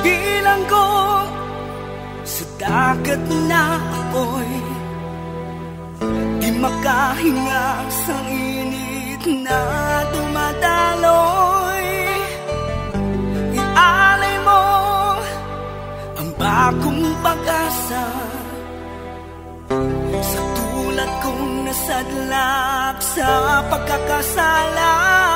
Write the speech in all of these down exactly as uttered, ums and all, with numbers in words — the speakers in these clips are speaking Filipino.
Bilanggo sa dagat na apoy, di makahinga sa init na dumadaloy. Ialay mo ang bagong pag-asa sa tulad kong nasadlak sa pagkakasala.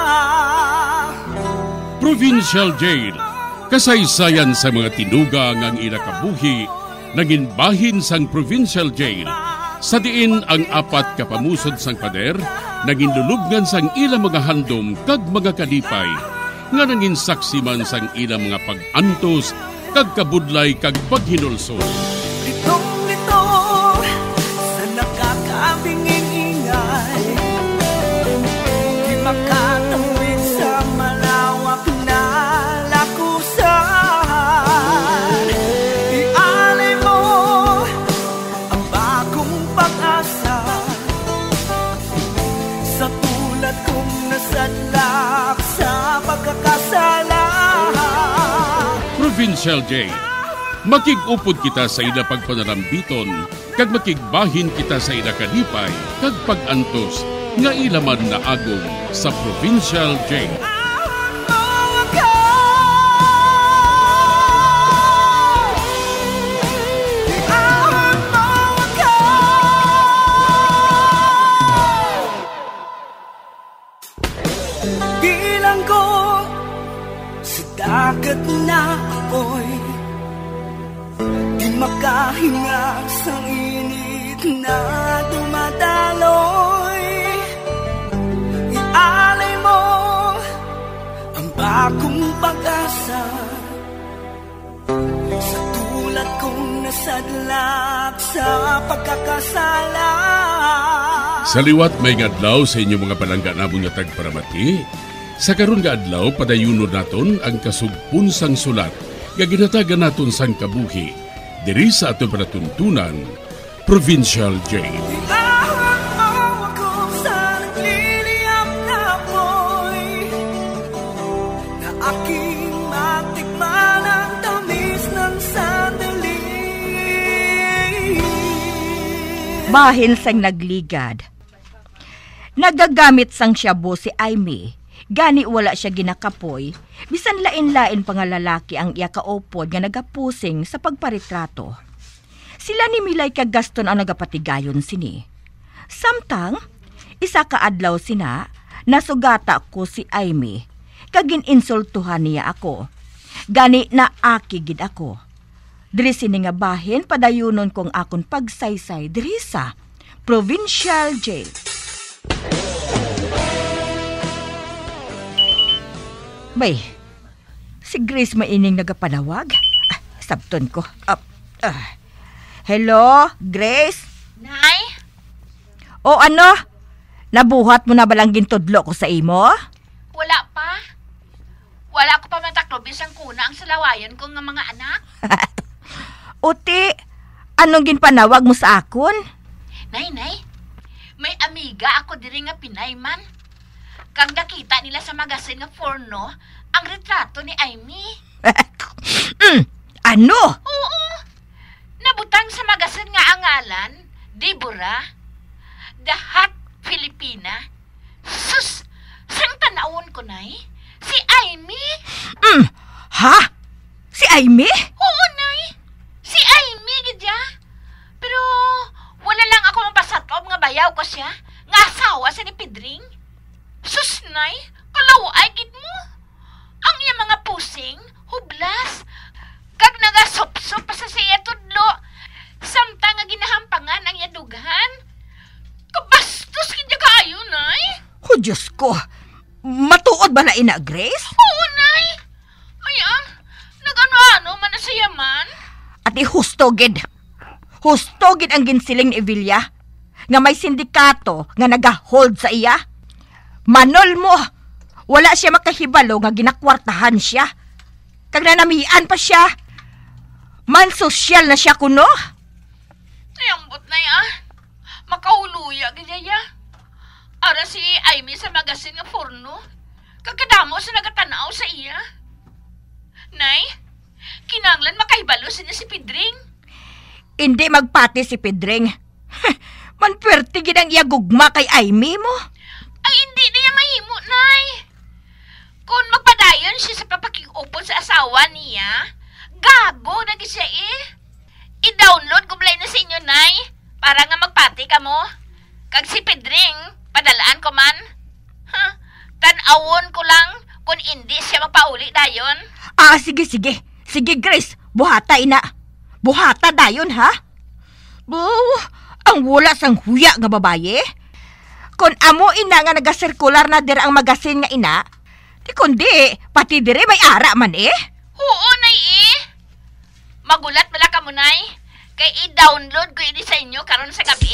Provincial Jail, kasaysayan sa mga tinugang ang inakabuhi, naging bahin sang Provincial Jail. Sa diin ang apat kapamusod sang pader, naging lulubngan sang ilang mga handom kag mga kalipay, nga naging saksi man sang ilang mga pag-antos, kag kabudlay kag paghinulsol. Litong-lito sa nakakabinging ingay, di makatawid sa malawak na lakusan. Ialay mo ang bagong pag-asa sa tulad kong nasadlak sa pagkakasala. Provincial Jail, makig-upod kita sa ila pagpanarambiton, kag makigbahin kita sa ila kalipay, kag pag-antos, nga ilaman na agong sa Provincial Jail. Bilanggo sa dagat na apoy, di makahinga sa init na dumadaloy. Ialay mo ang bagong pag-asa sa tulad kong nasadlak sa pagkakasala. Sa liwat may ngadlaw sa inyong mga palangga namong nga tagparamati. Sa karon nga adlaw padayunon naton ang kasugpon sang sulat nga ginatagan naton sang kabuhi diri sa aton panatuntunan, Provincial Jail. Iahon mo ako sa nagliliyap na apoy, na aking matikman ang tamis ng sandali. Bahin sang nagligad. Nagagamit sang shabu si Aimee. Gani wala siya ginakapoy, bisan lain-lain pa nga lalaki ang iya kaupod nga nagapusing sa pagparitrato. Sila ni Milay kag Gaston ang nagapatigayon sini. Samtang, isa ka adlaw sina, nasugata ko si Aimee, kag gininsultuhan niya ako. Gani na akigid ako. Diri sini nga bahin padayunon kong akon pagsaysay diri sa Provincial Jail. Bay, si Grace maining nagapanawag. Ah, sabton ko. Uh, uh. Hello, Grace? Nay? O ano? Nabuhat mo na balang gintudlo ko sa imo? Wala pa. Wala ko pa mataklo bisang kuna ang salawayan ko nga mga anak. Uti, anong ginpanawag mo sa akon? Nay, nay, may amiga ako diri nga Pinayman. Kag nakita nila sa magasin nga porno ang retrato ni Aimee. mm, ano? Oo. Nabutang sa magasin nga angalan, Deborah, The Hot Filipina. Sus, sang tanawon ko, nay? Si Aimee? Mm, ha? Si Aimee? Oo, nay. Si Aimee, gidya. Pero wala lang ako mapasatob nga bayaw ko siya. Nga asawa sa ni Pedring. Sus, nay, kalaway gid mo. Ang iya mga pusing, hublas, kag nagasop-sop pa sa siya tudlo. Samtang nga ginahampangan ang iya dughan. Kabastos kidya kayo, nay. Oh, Diyos ko. Matuod ba na ina, Grace? Oo, nay. Ay, ah, nag-ano-ano man na siya man. Ati hustogid. Hustogid ang ginsiling ni Evilla nga may sindikato nga naga-hold sa iya. Manol mo, wala siya makahibalo nga ginakwartahan siya. Kag nanamian pa siya. Man sosyal na siya kuno. Ayambot na ya. Makahuluya gaya. Ara si Aimee sa magasin nga porno. Kagkadamo sa nagatanaw sa iya. Nay, Kinanglan makaibalo niya si Pedring. Hindi magpati si Pedring. Manpwerte gid ang iya gugma kay Aimee mo. Ay, hindi niya mahimo, Nay. Kung magpadayon siya sa papakig-upon sa asawa niya, gago na siya eh. I-download ko blay na sa inyo, Nay, para nga magpati ka mo. Kag si Pedring, padalaan ko man. Huh? Tan-awon ko lang kung hindi siya magpauli dayon. Ah, sige, sige. Sige, Grace. Buhata, ina. Buhata dayon, ha? Oh, ang wala sang huya nga babaye. Kung amo ina nga nagasirkular na dir ang magasin nga ina, di kundi, pati dire may ara man eh. Oo, Nay eh. Magulat bala ka mo, Nay. Kay i-download ko ini sa inyo karon sa gabi.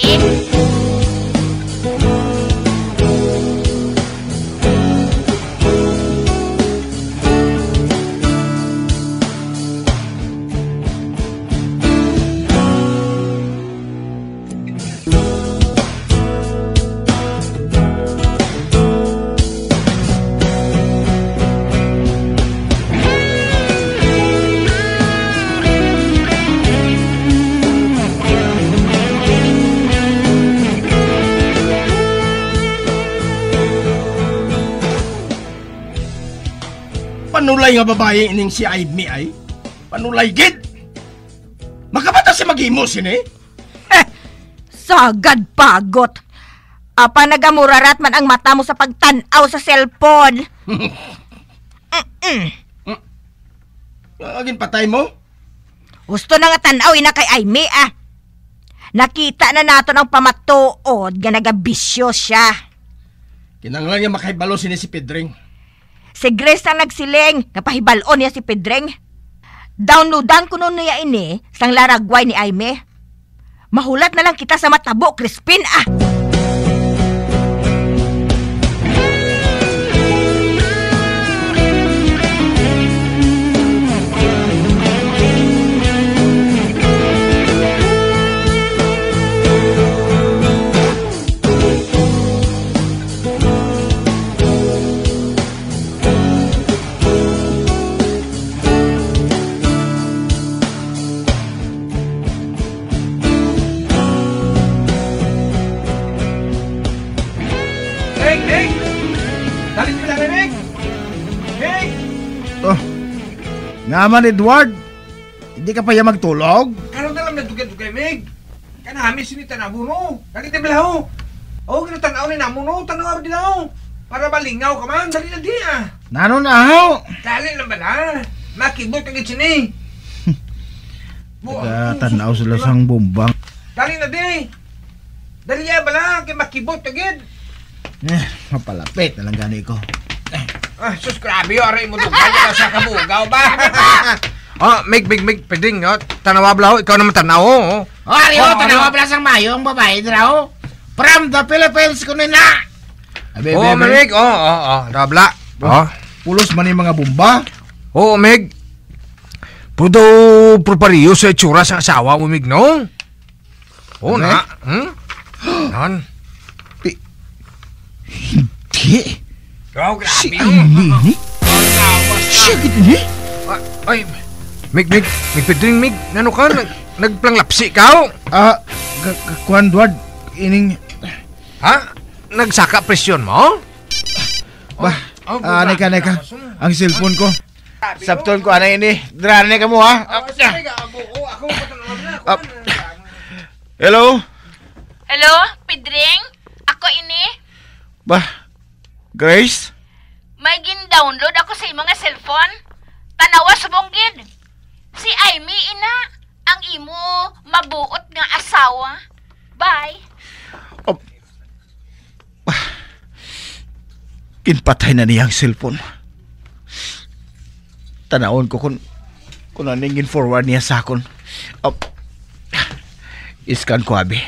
Panulay nga babae ining si Aimee ay? Panulay gid? Makabata si maghimo sini? Eh, sagad pagot. Apa nagamurarat man ang mata mo sa pagtanaw sa cellphone. Agin patay mo? Gusto na nga tanaw ina kay Aimee ah. Nakita na nato ang pamatuod nga nagabisyo siya. Kinanglan niya makaibalo sini si Pedring. Si Grace ang nagsiling, napahibalon niya si Pedring. Downloadan ko nun niya ini, sang laragway ni Aimee. Mahulat na lang kita sa matabo, Crispin ah! Nga man, Edward, hindi ka pa yan magtulog? Karoon na lang nagdugay-dugay, Meg. Kanami sinita na mo, no? Nakita ba lang, oh, ginatanaw ni namo, no? Tanaw din ako. Para malingaw ka man, dali na di, ah. Nano na ako? Dali lang ba na? Makibot agad siya ni. Nagtanaw sila sang bumbang. Dali na di. Dali ya ba lang, kay makibot agad. Eh, mapalapit na lang gani ko. Ah, sus, grabe, aray mo dugay na sa kabugaw ba? Oh, Meg, Meg, Meg, Pedring, oh, tanawa bla, ikaw naman tanaw, oh. Oh, ari, oh, tanawa bla sang mayong babae, draw. From the Philippines ko nina. Oh, Meg, oh, oh, oh, dabla. Oh. Pulos man yung mga bomba. Oh, Meg. Pudo propariyo sa itsura sa asawa mo, Meg, no? Oh, na. Hmm? Nan. Hindi. Oh, grabe. Si Aimee? Siya gito ni? Ay, Mig, Mig, Mig Pedring, Mig, nano ka? Nag, nagplanglapsi ka? Ah, Kuan Edward, ining... Ha? Nagsaka presyon mo? Bah, ah, neka, neka. Ang cellphone ko. Sapton ko, ano ini? Drane ka mo, ha? Hello? Hello, Pedring? Ako ini? Bah, Grace? May gin-download ako sa imong nga cellphone. Tanawa sa bonggid. Si Aimee ina, ang imo mabuot nga asawa. Bye. Oh. Kinpatay na niya ang cellphone. Tanawon ko kung kung anong forward niya sa akon. Oh. Iskan ko, abi.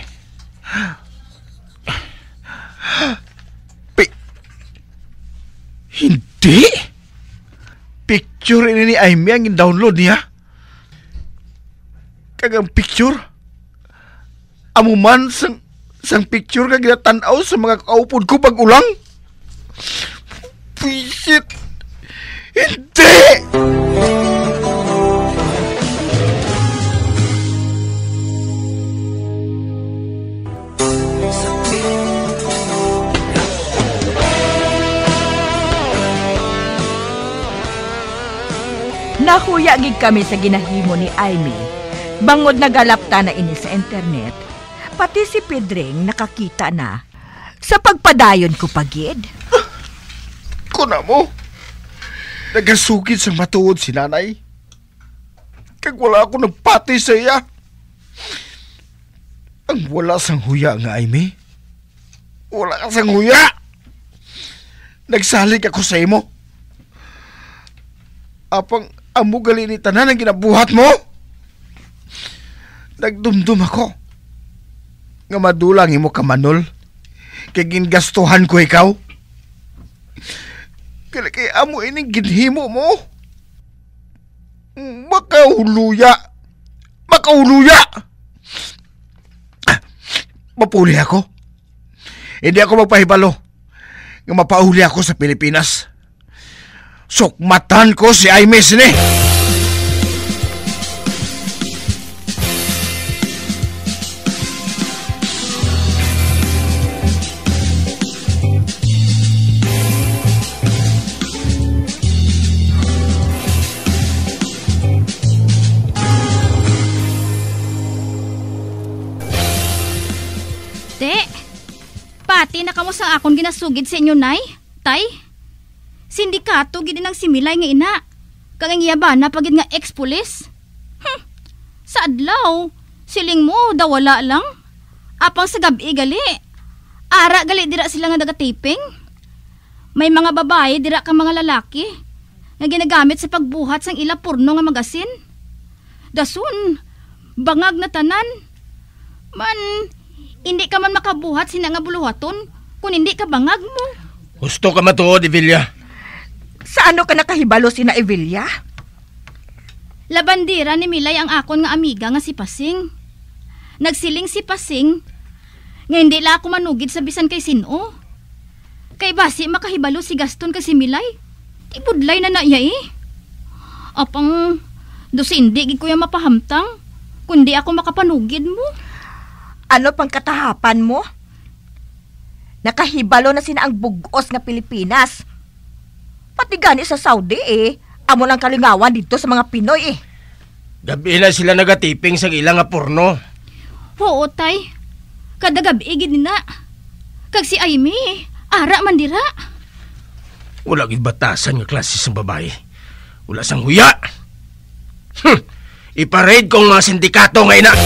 Hindi! Picture ini ni Aimee ang in-download niya. Kagang picture? Amuman sang, sang picture kag ginatanaw sa mga kaupod ko pag-ulang? Pisit! Hindi! Nahuya gid kami sa ginahimo ni Aimee. Bangod nagalapta na ini sa internet, pati si Pedring nakakita na sa pagpadayon ko pagid. Kuna mo, nagasugid sa matuod si nanay. Kag wala ako nagpati sa iya. Ang wala sang huya nga, Aimee. Wala ka sang huya. Nagsalig ako sa imo. Apang amo gali ni tanan ang ginabuhat mo. Nagdumdum ako nga madulang imo ka manol kay gingastuhan ko ikaw. Kaya kay amo ining ginhimo mo. Makahuluya. Makahuluya. Mapuli ako. Hindi ako magpahibalo nga mapauli ako sa Pilipinas. Sukmatan ko si Aimee sini. Te, pati na kamo sa akon ginasugid sa inyo, nay, tay. Sindikato gid nang similay nga ina. Kag ang iyabana pagid nga ex-pulis. Hm. Sa adlaw, siling mo daw wala lang. Apang sa gabi gali. Ara gali dira sila nga nagataping. May mga babae dira ka mga lalaki nga ginagamit sa pagbuhat sang ila porno nga magasin. Dasun, bangag na tanan. Man, hindi ka man makabuhat sina nga buluhaton kung hindi ka bangag mo. Gusto ka matuod, Evelia? Sa ano ka nakahibalo si na Evelia? Labandira ni Milay ang akon nga amiga nga si Pasing. Nagsiling si Pasing nga hindi la ako manugid sa bisan kay sino. Kay basi makahibalo si Gaston kasi Milay. Tibudlay na na iya eh. Apang dos hindi gid ko yung mapahamtang kundi ako makapanugid mo. Ano pang katahapan mo? Nakahibalo na sina ang bugos nga Pilipinas. Pati gani sa Saudi eh. Amo lang kalingawan dito sa mga Pinoy eh. Gabi na sila nagatiping sa ilang nga porno. Oo, tay. Kada gabi gid na. Kag si Aimee, ara man dira. Wala gid batasan nga klase sa babae. Wala sang huya. Hm. Iparade kong mga sindikato nga ina.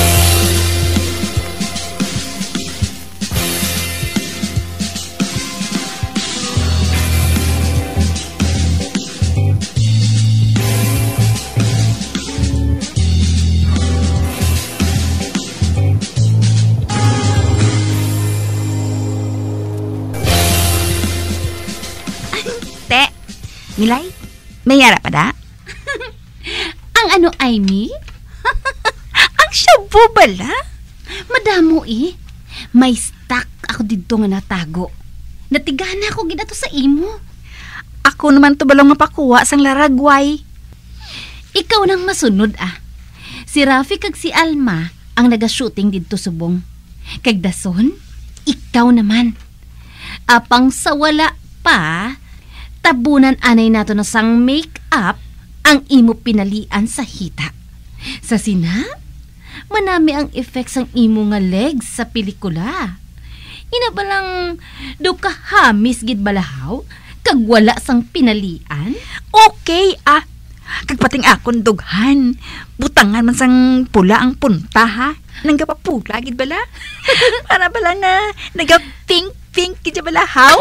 Milay, may yara pa da? Ang ano, Aimee? Ang shabu bala? Madamo eh. May stock ako dito nga natago. Natigana ako ginato sa imo. Ako naman to balong mapakuha sang laragway. Ikaw nang masunod ah. Si Rafi kag si Alma ang naga-shooting dito subong. Kag dason, ikaw naman. Apang sa wala pa, tabunan anay nato na sang make-up ang imo pinalian sa hita. Sa sina, manami ang effects ang imo nga legs sa pelikula. Inabalang do ka hamis gid balahaw kag wala sang pinalian? Okay ah. Kag pating akon dughan. Butangan man sang pula ang punta ha. Nanggapapula gid bala. Para bala na naga-pink-pink gid balahaw.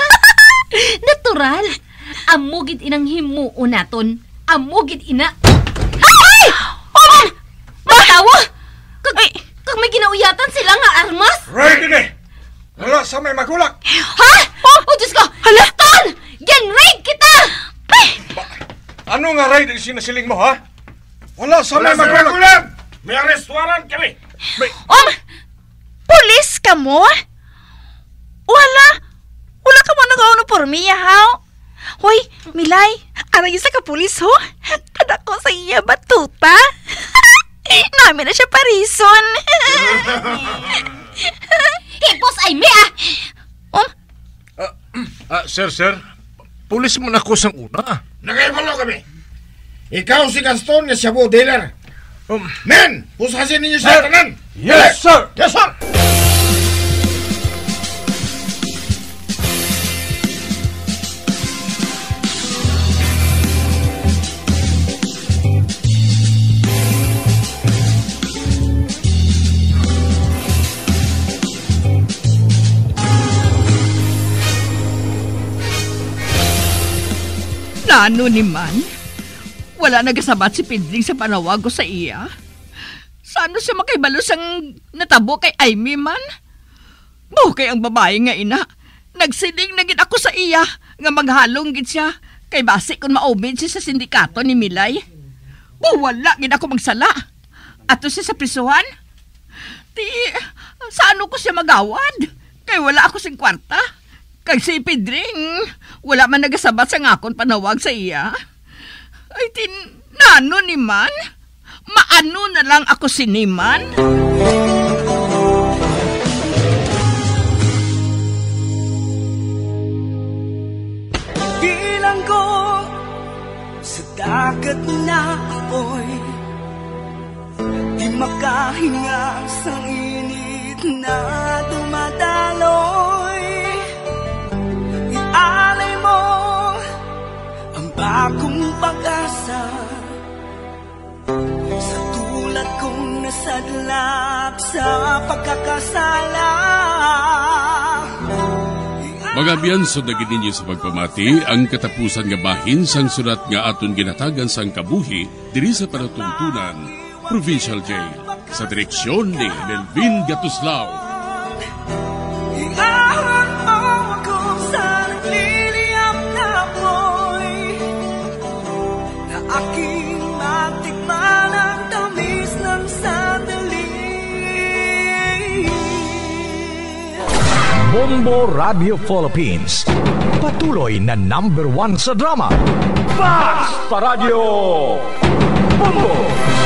Natural. Amugid inang himuo naton. Amugid ina. Ay! Oh! Batawa! Kag, kag may ginauyatan sila nga armas? Right din eh! Wala sa may magulak! Ha? Oh, oh Diyos ko! Gaston! Gen-raid kita! Ba, ano nga raid ang sinasiling mo, ha? Wala sa may magulak! May arrestuaran kami! May... Um, pulis ka mo? Wala! Wala ka mo nag-uniformiya, ha? Hoy, Milay, ano yung sa kapulis, ho? Kada ko sa iya batuta. Namin na siya parison. Hipos ay mi, ah! Um, Ah, uh, uh, sir, sir. Pulis mo na ko sang una. Nagayabalo kami. Ikaw si Gaston nga shabu dealer. Um, Men, pusasin ninyo sa tanan. Yes, sir! Yes, sir! Nano ni man? Wala nagasabat si Pidring sa panawag ko sa iya? Saan siya makaibalo sang natabo kay Aimee man? Bukay ang babae nga ina. Nagsiling na gid ako sa iya nga maghalong gid siya kay basi kung maubid siya sa sindikato ni Milay. Wala gid ako magsala. Ato siya sa prisuhan. Ti, saan ko siya magawad? Kay wala ako sing kwarta. Kay si Pidring, wala man nagasabat sa ngakon panawag sa iya. Ay, tin, nano ni man? Maano na lang ako siniman? Bilang ko sa dagat na apoy, di makahinga sa init na dumadaloy. Ialay mo ang bagong pag-asa sa tulad kong nasadlak sa pagkakasala. Mga biyansod na gininyo sa pagpamati, ang katapusan nga bahin sang sulat nga aton ginatagan sang kabuhi diri sa panatuntunan, Provincial Jail, sa direksyon ni Melvin Gatuslao. Iahon mo ako sa nagliliyap na apoy, na aking matikman ang tamis ng sandali. Bombo Radio Philippines, patuloy na number one sa drama. Basta Radio Bombo!